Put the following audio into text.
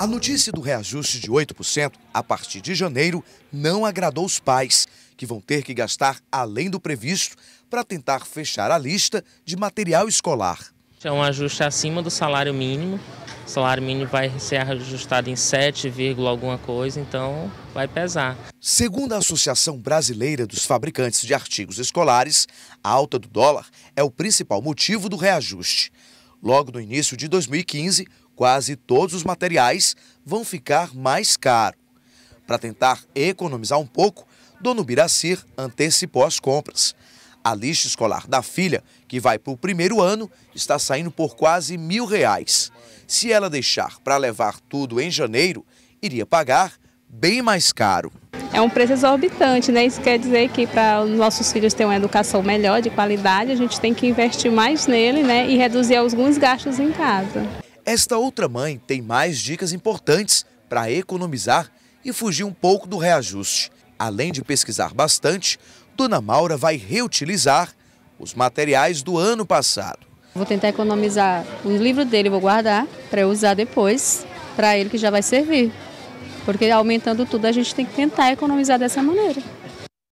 A notícia do reajuste de 8% a partir de janeiro não agradou os pais, que vão ter que gastar além do previsto para tentar fechar a lista de material escolar. É um ajuste acima do salário mínimo. O salário mínimo vai ser ajustado em 7, alguma coisa, então vai pesar. Segundo a Associação Brasileira dos Fabricantes de Artigos Escolares, a alta do dólar é o principal motivo do reajuste. Logo no início de 2015, quase todos os materiais vão ficar mais caros. Para tentar economizar um pouco, Dona Biracir antecipou as compras. A lista escolar da filha, que vai para o primeiro ano, está saindo por quase R$1.000. Se ela deixar para levar tudo em janeiro, iria pagar bem mais caro. É um preço exorbitante, né? Isso quer dizer que para os nossos filhos terem uma educação melhor, de qualidade, a gente tem que investir mais nele, né? E reduzir alguns gastos em casa. Esta outra mãe tem mais dicas importantes para economizar e fugir um pouco do reajuste. Além de pesquisar bastante, Dona Maura vai reutilizar os materiais do ano passado. Vou tentar economizar o livro dele, vou guardar para eu usar depois, para ele que já vai servir. Porque aumentando tudo, a gente tem que tentar economizar dessa maneira.